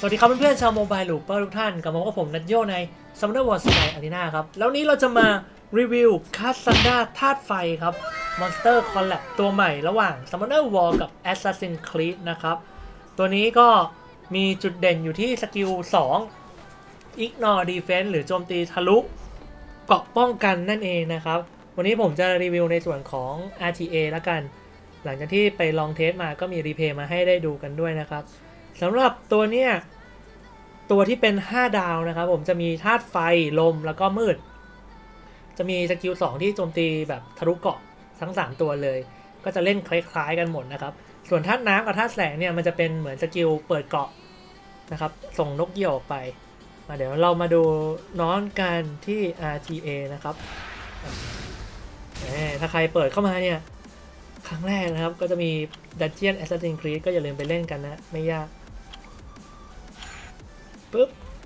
สวัสดีครับเพื่อนๆชาวโมบายลูปเปอร์ทุกท่านกลับมาพบกับผมนัทโยใน Summoner War Sky Arena ครับแล้วนี้เราจะมารีวิวคาซันดาธาตุไฟครับ Monster Collab ตัวใหม่ระหว่าง Summoner War กับ Assassin's Creed นะครับตัวนี้ก็มีจุดเด่นอยู่ที่สกิล 2 Ignore Defense หรือโจมตีทะลุเกราะป้องกันนั่นเองนะครับวันนี้ผมจะรีวิวในส่วนของ RTA แล้วกันหลังจากที่ไปลองเทสมาก็มีรีเพย์มาให้ได้ดูกันด้วยนะครับสำหรับตัวเนี้ยตัวที่เป็น5ดาวนะครับผมจะมีธาตุไฟลมแล้วก็มืดจะมีสกิล2ที่โจมตีแบบทะลุเกราะทั้ง3ตัวเลยก็จะเล่นคล้ายๆกันหมดนะครับส่วนธาตุน้ำกับธาตุแสงเนี่ยมันจะเป็นเหมือนสกิลเปิดเกราะนะครับส่งนกเหยี่ยวออกไปเดี๋ยวเรามาดูน้องกันที่ RTA นะครับถ้าใครเปิดเข้ามาเนี่ยครั้งแรกนะครับก็จะมี Dungeon Assassin's Creed ก็อย่าลืมไปเล่นกันนะไม่ยากปึ๊บ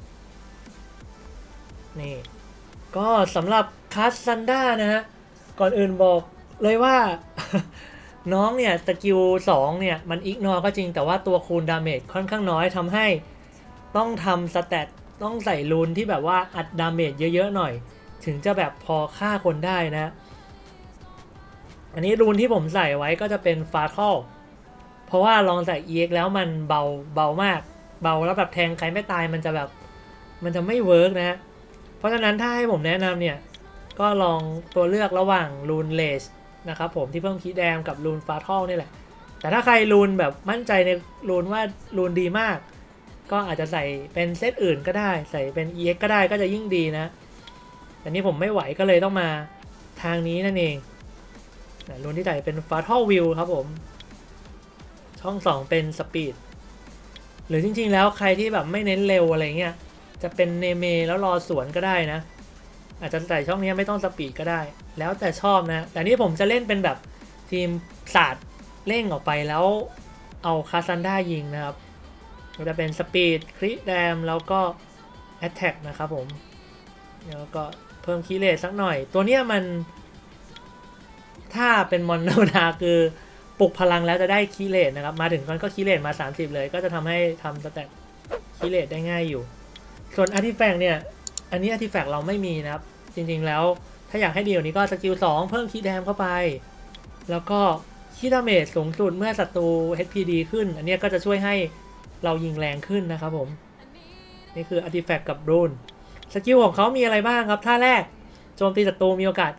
นี่ก็สำหรับคาซันดานะฮะก่อนอื่นบอกเลยว่า น้องเนี่ยสกิล2เนี่ยมันอิกนอร์ก็จริงแต่ว่าตัวคูณดาเมจค่อนข้างน้อยทำให้ต้องทำสแตทต้องใส่รูนที่แบบว่าอัดดาเมจเยอะๆหน่อยถึงจะแบบพอฆ่าคนได้นะอันนี้รูนที่ผมใส่ไว้ก็จะเป็นฟาทอลเพราะว่าลองใส่ EX แล้วมันเบามากเบาแล้วแบบแทงใครไม่ตายมันจะแบบมันจะไม่เวิร์กนะฮะเพราะฉะนั้นถ้าให้ผมแนะนำเนี่ยก็ลองตัวเลือกระหว่างรูนเลสนะครับผมที่เพิ่มคีย์แดมกับรูนฟาทอลนี่แหละแต่ถ้าใครรูนแบบมั่นใจในรูนว่ารูนดีมากก็อาจจะใส่เป็นเซตอื่นก็ได้ใส่เป็น EX ก็ได้ก็จะยิ่งดีนะแต่นี้ผมไม่ไหวก็เลยต้องมาทางนี้นั่นเองรูนที่ใส่เป็นฟาทอลวิวครับผมช่อง2เป็นสปีดหรือจริงๆแล้วใครที่แบบไม่เน้นเร็วอะไรเงี้ยจะเป็นเนเมแล้วรอสวนก็ได้นะอาจจะใส่ช่องนี้ไม่ต้องสปีดก็ได้แล้วแต่ชอบนะแต่นี่ผมจะเล่นเป็นแบบทีมศาสตร์เร่งออกไปแล้วเอาคาซันดายิงนะครับจะเป็นสปีดคริแดมแล้วก็แอตแทกนะครับผมแล้วก็เพิ่มคีย์เลสสักหน่อยตัวเนี้ยมันถ้าเป็นมอนธรรมดาคือปลุกพลังแล้วจะได้คีย์เลสนะครับมาถึงมันก็คีย์เลสมา30เลยก็จะทำให้ทำสแตทคีย์เลสได้ง่ายอยู่ส่วนอาร์ติแฟกต์เนี่ยอันนี้อาร์ติแฟกต์เราไม่มีนะครับจริงๆแล้วถ้าอยากให้ดีกว่านี้ก็สกิล2เพิ่มคีย์แดมเข้าไปแล้วก็คีย์ดาเมจสูงสุดเมื่อศัตรู HPD ขึ้นอันนี้ก็จะช่วยให้เรายิงแรงขึ้นนะครับผมนี่คืออาร์ติแฟกต์กับรูนสกิลของเขามีอะไรบ้างครับท่าแรกโจมตีศัตรูมีโอกาส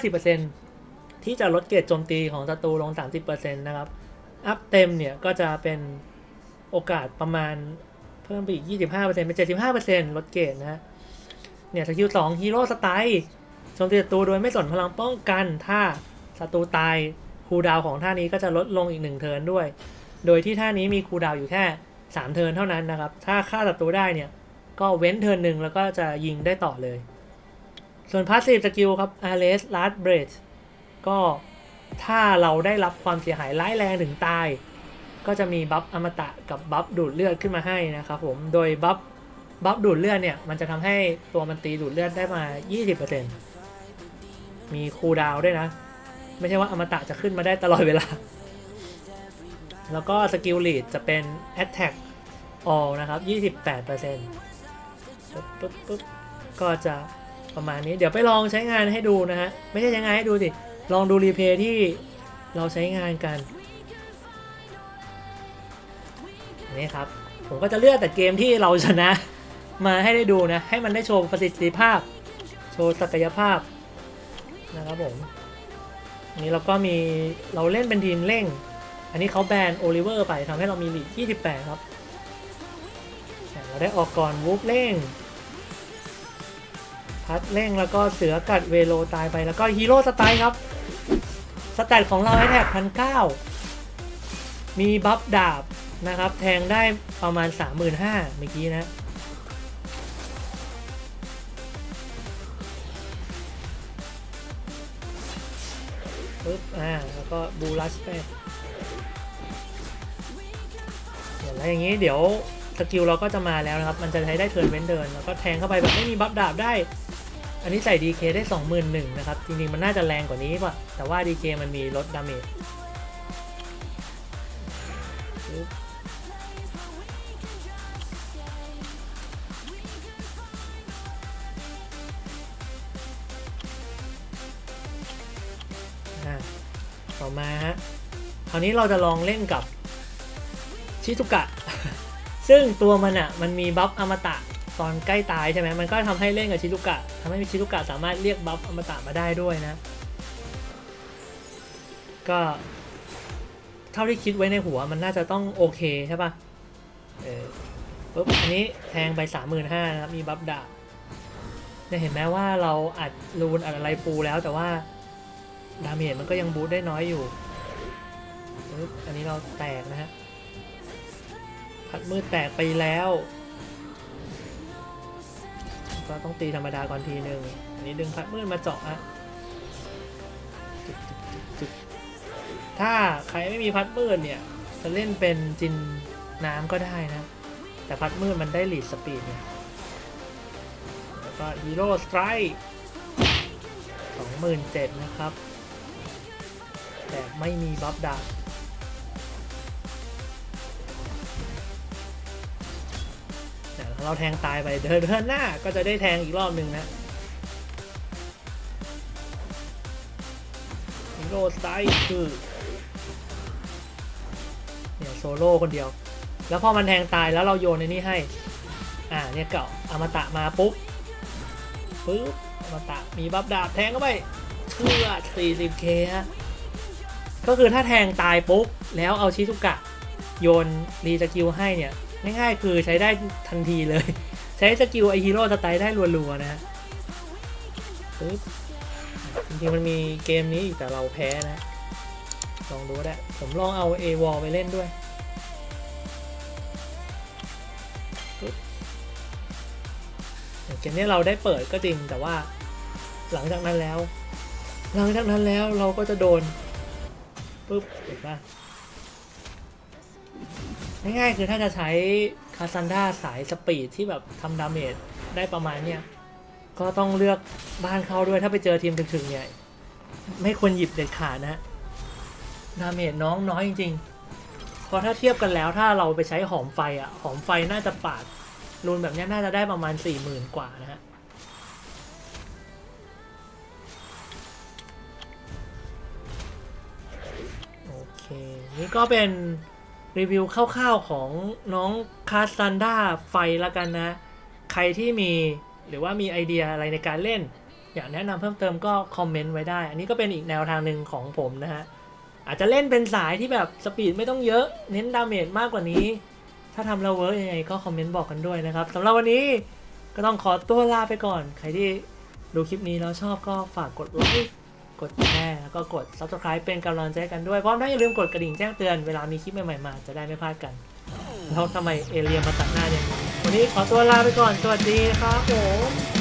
50% ที่จะลดเกรดโจมตีของศัตรูลง 30% นะครับอัพเต็มเนี่ยก็จะเป็นโอกาสประมาณเพิ่มไปอีก 25% เป็น 75% ลดเกรดนะเนี่ยสกิล2ฮีโร่สไตล์โจมตีศัตรูโดยไม่สนพลังป้องกันถ้าศัตรูตายคูลดาวน์ของท่านี้ก็จะลดลงอีก1เทิร์นด้วยโดยที่ท่านี้มีคูลดาวน์อยู่แค่3เทิร์นเท่านั้นนะครับถ้าฆ่าศัตรูได้เนี่ยก็เว้นเทิร์นหนึ่งแล้วก็จะยิงได้ต่อเลยส่วนพาสซีฟสกิลครับ Ares Last Breath ก็ถ้าเราได้รับความเสียหายร้ายแรงถึงตายก็จะมีบัฟอมตะกับบัฟดูดเลือดขึ้นมาให้นะครับผมโดยบัฟดูดเลือดเนี่ยมันจะทำให้ตัวมันตีดูดเลือดได้มา 20% มีคูลดาวน์ด้วยนะไม่ใช่ว่าอมตะจะขึ้นมาได้ตลอดเวลาแล้วก็สกิลลีดจะเป็น Attack All นะครับ 28% ปุ๊บก็จะประมาณนี้เดี๋ยวไปลองใช้งานให้ดูนะฮะไม่ใช่ใช้งานให้ดูสิลองดูรีเพย์ที่เราใช้งานกันนี่ครับผมก็จะเลือกแต่เกมที่เราชนะมาให้ได้ดูนะให้มันได้โชว์ประสิทธิภาพโชว์ศักยภาพนะครับผมนี้เราก็มีเราเล่นเป็นทีมเร่งอันนี้เขาแบนโอลิเวอร์ไปทำให้เรามีลีด28ครับเราได้ออกก่อนวูฟเร่งพัดเร่งแล้วก็เสือกัดเวโลตายไปแล้วก็ฮีโร่สไตล์ครับสแตทของเราให้แท็ก 1,900 มีบัฟดาบนะครับแทงได้ประมาณ 35,000 เมื่อกี้นะปึ๊บแล้วก็บูลัสไปแล้วอย่างนี้เดี๋ยวสกิลเราก็จะมาแล้วนะครับมันจะใช้ได้เทิร์นเว้นเทิร์นแล้วก็แทงเข้าไปแบบไม่มีบัฟดาบได้อันนี้ใส่ DK ได้ 21,000 นะครับจริงๆมันน่าจะแรงกว่านี้ป่ะแต่ว่า DK มันมีลดดาเมจต่อมาฮะคราวนี้เราจะลองเล่นกับชิซุกะ ซึ่งตัวมันอ่ะมันมีบัฟอมตะตอนใกล้ตายใช่ไหมมันก็ทำให้เล่นกับชิซุกะทำให้ชิซุกะสามารถเรียกบัฟอมตะมาได้ด้วยนะก็เท่าที่คิดไว้ในหัวมันน่าจะต้องโอเคใช่ปะปุ๊บอันนี้แทงไป 35,000 นะครับมีบัฟดาบเนี่ยเห็นไหมว่าเราอัดรูนอัดอะไรปูแล้วแต่ว่าดาเมจมันก็ยังบูทได้น้อยอยู่ปุ๊บอันนี้เราแตกนะฮะพัดมืดแตกไปแล้วก็ต้องตีธรรมดาก่อนทีหนึ่งอันนี้ดึงพัดมืดมาเจาะฮะถ้าใครไม่มีพัดมืดเนี่ยจะเล่นเป็นจินน้ำก็ได้นะแต่พัดมืดมันได้ลีดสปีดเนี่ยแล้วก็ฮีโร่สไตร์27,000นะครับแต่ไม่มีบัฟดาบเราแทงตายไปเดินหน้าก็จะได้แทงอีกรอบหนึ่งนะฮีโร่สไตร์คือเนี่ยโซโล่คนเดียวแล้วพอมันแทงตายแล้วเราโยนในนี้ให้เนี่ยเก่าอมตะมาปุ๊บอมตะมีบัฟดาบแทงเข้าไปเชื่อ 40k ฮะก็คือถ้าแทงตายปุ๊บแล้วเอาชิซุกะโยนรีสกิลให้เนี่ยง่ายๆคือใช้ได้ทันทีเลยใช้สกิลไอฮีโร่สไตล์ได้รัวๆนะปึ๊บจริงๆมันมีเกมนี้อีกแต่เราแพ้นะลองดูได้ผมลองเอา A-Wall ไปเล่นด้วยเกมนี้เราได้เปิดก็จริงแต่ว่าหลังจากนั้นแล้วเราก็จะโดนปึ๊บเห็นปะง่ายๆคือถ้าจะใช้คาซันดาสายสปีดที่แบบทำดาเมจได้ประมาณเนี้ยก็ต้องเลือกบ้านเข้าด้วยถ้าไปเจอทีมถึงๆเนี่ยไม่ควรหยิบเด็ดขาดนะดาเมจน้องน้อยจริงๆเพราะถ้าเทียบกันแล้วถ้าเราไปใช้หอมไฟหอมไฟน่าจะปาดรูนแบบนี้น่าจะได้ประมาณ 40,000 กว่านะฮะโอเคนี่ก็เป็นรีวิวคร่าวๆของน้องคาซันดาไฟละกันนะใครที่มีหรือว่ามีไอเดียอะไรในการเล่นอยากแนะนำเพิ่มเติมก็คอมเมนต์ไว้ได้อันนี้ก็เป็นอีกแนวทางหนึ่งของผมนะฮะอาจจะเล่นเป็นสายที่แบบสปีดไม่ต้องเยอะเน้นดาเมจมากกว่านี้ถ้าทำแล้วเวิร์กยังไงก็คอมเมนต์บอกกันด้วยนะครับสำหรับวันนี้ก็ต้องขอตัวลาไปก่อนใครที่ดูคลิปนี้แล้วชอบก็ฝากกดไลค์กดแชร์แล้วก็กด Subscribe เป็นกำลังใจกันด้วยพร้อมทั้งอย่าลืมกดกระดิ่งแจ้งเตือนเวลามีคลิปใหม่ๆมาจะได้ไม่พลาดกันแล้วทำไมเอเลียมาตัดหน้าอย่างนี้วันนี้ขอตัวลาไปก่อนสวัสดีครับผม